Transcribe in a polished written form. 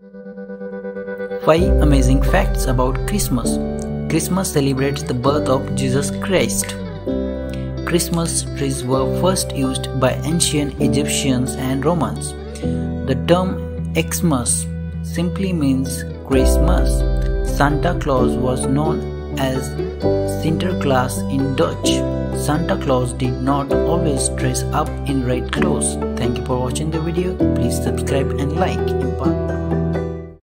5 amazing facts about Christmas. Christmas celebrates the birth of Jesus Christ. Christmas trees were first used by ancient Egyptians and Romans. The term Xmas simply means Christmas. Santa Claus was known as Sinterklaas in Dutch. Santa Claus did not always dress up in red clothes. Thank you for watching the video. Please subscribe and like.